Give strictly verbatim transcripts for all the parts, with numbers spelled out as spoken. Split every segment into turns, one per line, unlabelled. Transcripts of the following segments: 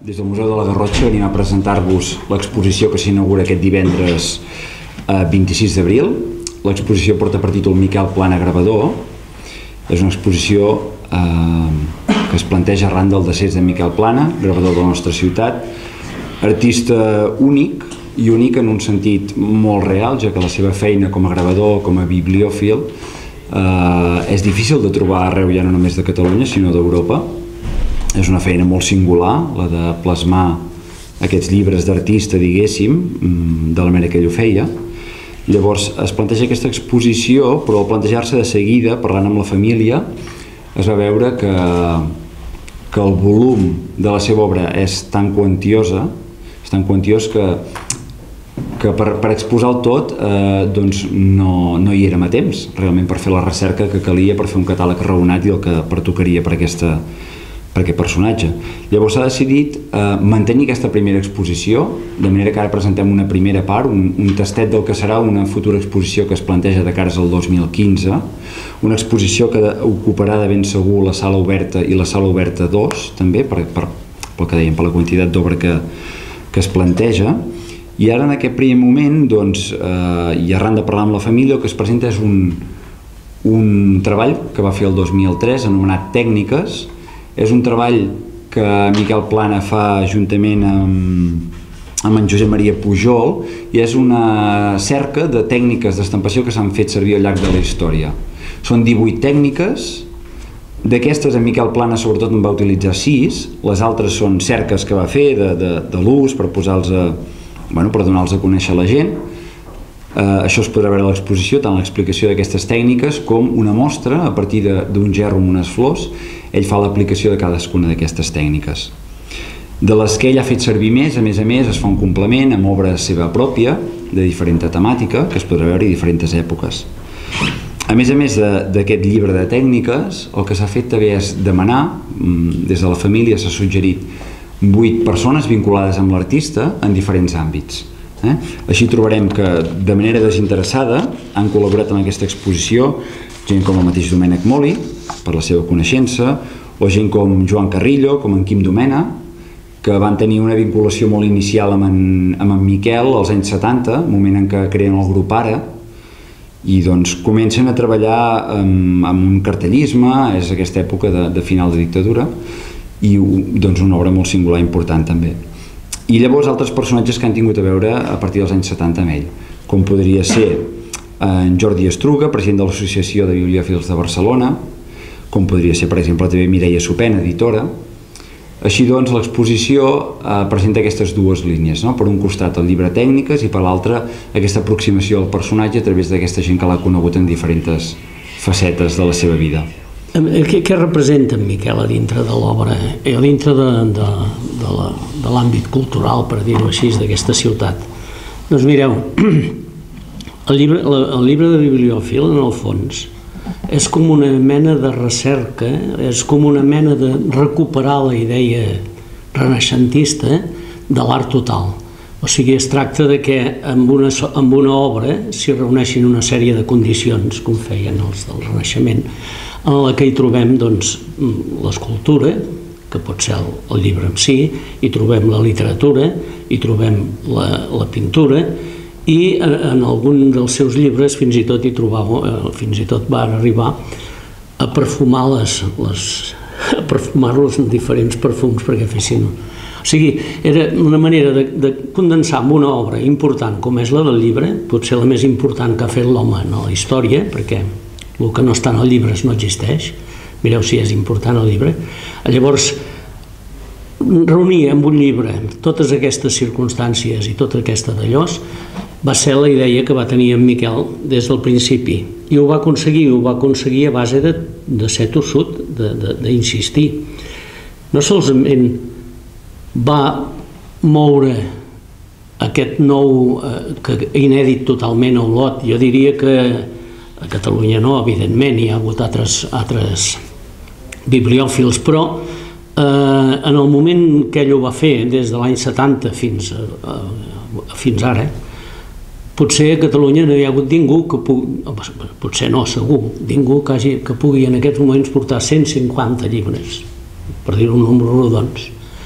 Des del Museu de la Garrotxa venim a presentar-vos l'exposició que s'inaugura aquest divendres eh, vint-i-sis d'abril. L'exposició porta per títol Miquel Plana Gravador. És una exposició eh, que es planteja arran del decés de Miquel Plana, gravador de la nostra ciutat, artista únic, i únic en un sentit molt real, ja que la seva feina com a gravador, com a bibliòfil, eh, és difícil de trobar arreu, ja no només de Catalunya, sinó d'Europa. És una feina molt singular, la de plasmar aquests llibres d'artista, diguéssim, de la manera que ell ho feia. Llavors es planteja aquesta exposició, però al plantejar-se de seguida, parlant amb la família, es va veure que, que el volum de la seva obra és tan quantiosa, és tan quantiós que, que per, per exposar el tot eh, doncs no, no hi érem a temps, realment, per fer la recerca que calia per fer un catàleg raonat i el que pertocaria per aquesta per aquest personatge. Llavors s'ha decidit eh, mantenir aquesta primera exposició, de manera que ara presentem una primera part, un, un tastet del que serà una futura exposició que es planteja de cares al dos mil quinze, una exposició que ocuparà de ben segur la sala oberta i la sala oberta dos, també, per, per, pel que dèiem, per la quantitat d'obra que, que es planteja. I ara en aquest primer moment, doncs, eh, i arran de parlar amb la família, el que es presenta és un, un treball que va fer el dos mil tres, anomenat Tècniques. És un treball que Miquel Plana fa juntament amb, amb en Josep Maria Pujol i és una cerca de tècniques d'estampació que s'han fet servir al llarg de la història. Són divuit tècniques, d'aquestes en Miquel Plana sobretot en va utilitzar sis, les altres són cerques que va fer de, de, de l'ús per posar-los a, bueno, per donar-los a conèixer a la gent. Uh, això es podrà veure a l'exposició, tant l'explicació d'aquestes tècniques com una mostra a partir d'un gerro amb unes flors. Ell fa l'aplicació de cadascuna d'aquestes tècniques. De les que ell ha fet servir més, a més a més, es fa un complement amb obra seva pròpia, de diferent temàtica, que es podrà veure en diferents èpoques. A més a més d'aquest llibre de tècniques, el que s'ha fet també és demanar, des de la família s'ha suggerit vuit persones vinculades amb l'artista en diferents àmbits. Eh? Així trobarem que de manera desinteressada han col·laborat en aquesta exposició gent com el mateix Domènec Moli, per la seva coneixença, o gent com Joan Carrillo, com en Quim Domena, que van tenir una vinculació molt inicial amb en, amb en Miquel als anys setanta, moment en què creen el grup Ara, i doncs comencen a treballar amb, amb un cartellisme, és aquesta època de, de final de dictadura, i doncs una obra molt singular i important també. I llavors altres personatges que han tingut a veure a partir dels anys setanta amb ell, com podria ser en Jordi Estruga, president de l'Associació de Bibliòfils de Barcelona, com podria ser, per exemple, també Mireia Sopena, editora. Així doncs, l'exposició eh, presenta aquestes dues línies, no? Per un costat el llibre Tècniques i per l'altre aquesta aproximació al personatge a través d'aquesta gent que l'ha conegut en diferents facetes de la seva vida.
Què, què representa en Miquel a dintre de l'obra, a dintre de, de, de, la, de l'àmbit cultural, per dir-ho així, d'aquesta ciutat? Doncs mireu, el llibre, el llibre de bibliòfil, en el fons, és com una mena de recerca, és com una mena de recuperar la idea renaixentista de l'art total. O sigui, es tracta de que amb una, amb una obra s'hi reuneixin una sèrie de condicions, com feien els del Renaixement, en la que hi trobem doncs, l'escultura, que pot ser el, el llibre en si, hi trobem la literatura, hi trobem la, la pintura, i en, en algun dels seus llibres fins i tot hi trobava, fins i tot van arribar a perfumar les, les a perfumar-los en diferents perfums perquè fessin. O sigui, era una manera de, de condensar en una obra important com és la del llibre, potser la més important que ha fet l'home en la història, perquè el que no està en el llibre no existeix, mireu si és important el llibre. Llavors, reunir en un llibre totes aquestes circumstàncies i tota aquesta d'allòs va ser la idea que va tenir en Miquel des del principi, i ho va aconseguir, ho va aconseguir a base de, de ser tossut, d'insistir. No solament va moure aquest nou, eh, que inèdit totalment a Olot, jo diria que a Catalunya no, evidentment, hi ha hagut altres, altres bibliòfils, però eh, en el moment que ell ho va fer, des de l'any setanta fins, a, a, fins ara, potser a Catalunya no hi ha hagut ningú que pugui, potser no, segur, ningú que, hagi, que pugui en aquests moments portar cent cinquanta llibres, per dir un número rodons.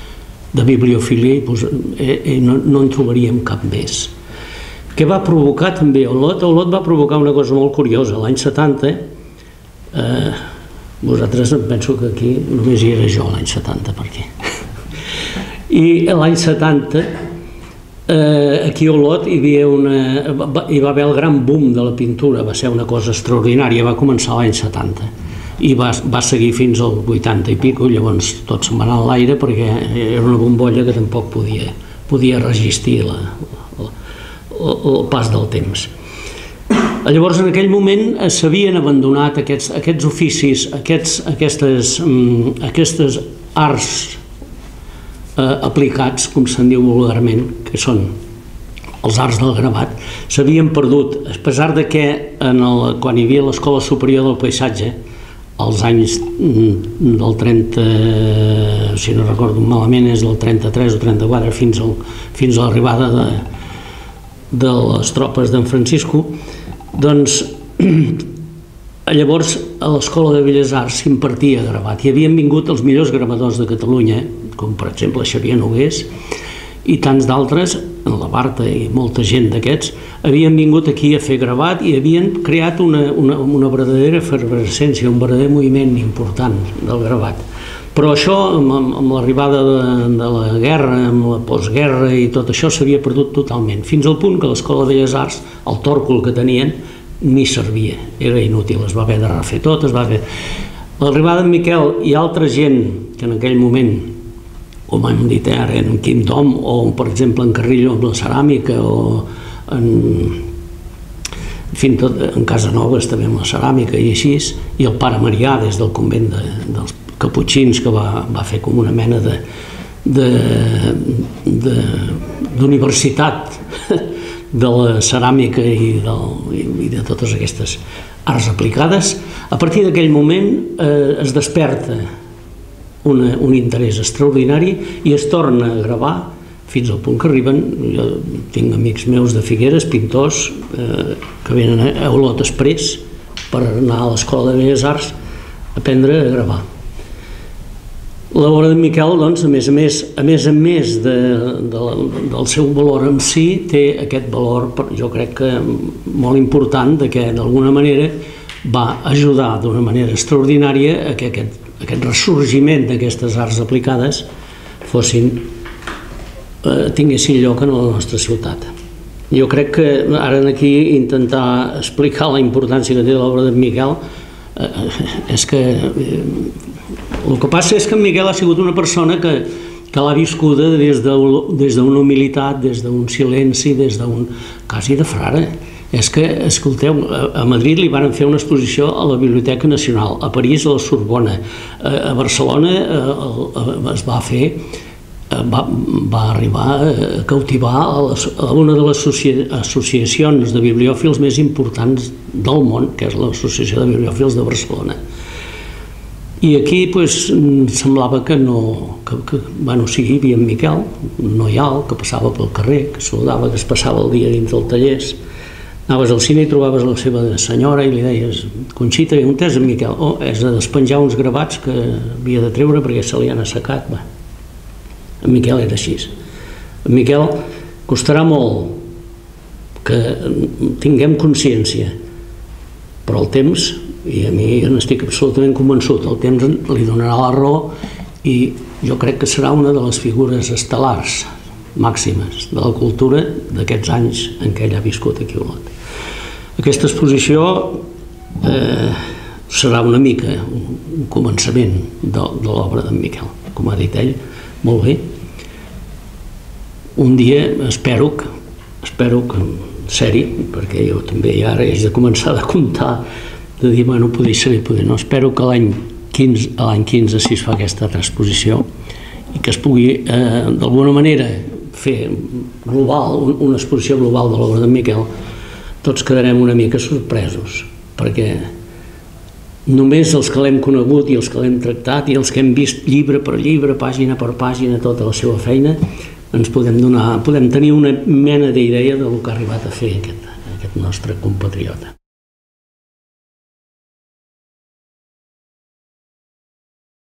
de bibliofília i eh, eh, no, no en trobaríem cap més. Què va provocar també Olot? Olot va provocar una cosa molt curiosa. L'any setanta, eh, vosaltres em penso que aquí només hi era jo l'any setanta, per què? I l'any setanta, eh, aquí a Olot hi havia una, hi va haver el gran boom de la pintura, va ser una cosa extraordinària, va començar l'any setanta i va, va seguir fins al vuitanta i pico, llavors tot se'n va anar a l'aire perquè era una bombolla que tampoc podia, podia resistir la, la, el pas del temps. Llavors, en aquell moment s'havien abandonat aquests, aquests oficis, aquests, aquestes, aquestes arts eh, aplicats, com se'n diu vulgarment, que són els arts del gravat, s'havien perdut, a pesar de que en el, quan hi havia l'Escola Superior del Paisatge, als anys del trenta, si no recordo malament, és del trenta-tres o trenta-quatre fins, al, fins a l'arribada de, de les tropes d'en Francisco, doncs llavors a l'Escola de Belles Arts s'impartia gravat. Hi havien vingut els millors gravadors de Catalunya, com per exemple Xavier Nogués i tants d'altres, la Barta i molta gent d'aquests, havien vingut aquí a fer gravat i havien creat una, una, una verdadera efervescència, un verdader moviment important del gravat. Però això, amb, amb l'arribada de, de la guerra, amb la postguerra i tot això, s'havia perdut totalment, fins al punt que l'Escola de Belles Arts, el tòrcol que tenien, ni servia, era inútil, es va haver de refer tot, es va haver... L'arribada d'en Miquel i altra gent que en aquell moment, com hem dit ara, en Quim Tom, o per exemple en Carrillo amb la ceràmica, o en... en fi, tot, en Casanovas també amb la ceràmica i així, i el pare Marià des del convent de, dels Caputxins, que va, va fer com una mena de d'universitat de, de la ceràmica i, del, i de totes aquestes arts aplicades. A partir d'aquell moment eh, es desperta una, un interès extraordinari i es torna a gravar fins al punt que arriben, jo tinc amics meus de Figueres, pintors, eh, que venen a Olot Express per anar a l'Escola de Belles Arts a aprendre a gravar. L'obra d'en Miquel, doncs, a més a més, a més a més de, de, del seu valor en si, té aquest valor, jo crec que molt important, de que d'alguna manera va ajudar d'una manera extraordinària a que aquest, aquest ressorgiment d'aquestes arts aplicades fossin, eh, tinguessin lloc en la nostra ciutat. Jo crec que ara aquí intentar explicar la importància que té l'obra d'en Miquel eh, és que... Eh, el que passa és que en Miquel ha sigut una persona que, que l'ha viscuda des d'una humilitat, des d'un silenci, des d'un quasi de frare. És que, escolteu, a Madrid li van fer una exposició a la Biblioteca Nacional, a París a la Sorbona, a Barcelona es va fer, va, va arribar a cautivar a, les, a una de les associacions de bibliòfils més importants del món, que és l'Associació de Bibliòfils de Barcelona. I aquí pues, semblava que no... Que, que, bueno, sí, hi havia en Miquel, un noial que passava pel carrer, que saludava, que es passava el dia dins del tallers. Anaves al cine i trobaves la seva senyora i li deies: Conxita, on és en Miquel? Oh, és de despenjar uns gravats que havia de treure perquè se li han assecat. Va. En Miquel era així. En Miquel costarà molt que tinguem consciència, però el temps... i a mi n'estic absolutament convençut, el temps li donarà la raó i jo crec que serà una de les figures estel·lars màximes de la cultura d'aquests anys en què ell ha viscut aquí a Olot. Aquesta exposició eh, serà una mica un començament de, de l'obra d'en Miquel, com ha dit ell, molt bé. Un dia espero que, espero que seri, perquè jo també ara haig de començar a comptar, de dir, bueno, poder ser, poder no. Espero que l'any quinze, l'any quinze si es fa aquesta exposició i que es pugui, eh, d'alguna manera, fer global, una exposició global de l'obra d'en Miquel, tots quedarem una mica sorpresos, perquè només els que l'hem conegut i els que l'hem tractat i els que hem vist llibre per llibre, pàgina per pàgina, tota la seva feina, ens podem donar, podem tenir una mena d'idea del que ha arribat a fer aquest, aquest nostre compatriota.